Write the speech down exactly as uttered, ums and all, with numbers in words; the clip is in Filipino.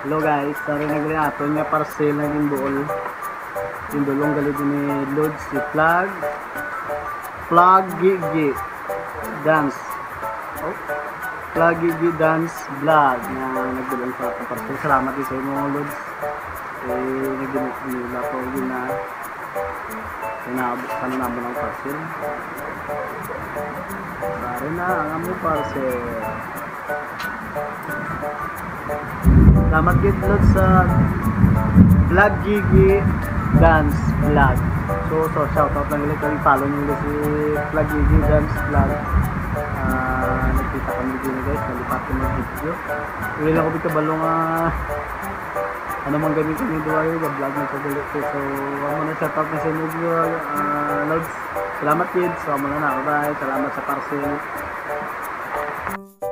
Hello guys, sorry nagli aton nga parcel na yung buol. Yung dulong galit ni Lods si Flag. Flag Gigi Dance. Oh, Flag Gigi Dance Vlog na nagdulong sa atong parcel. Salamat din sa inyo Lods. Eh, nagdulong nila po yun na pinabot ka na naman ang parcel. Sorry na ang among parcel. Salamat gid Lord sa Vlog Gigi Dance Vlog. So, so shout out lang ulit kung follow niyo si Vlog Gigi Dance Vlog. Ah, nakita kami dito guys, nalipatin ng video. Uli lang ko bita balong uh, ano man gamitin ni Duwayo, vlog na sa gulit. So, amo na shout out na sa inyo uh, Lords. Salamat kids. So, amo na na. Bye. Salamat sa parcel.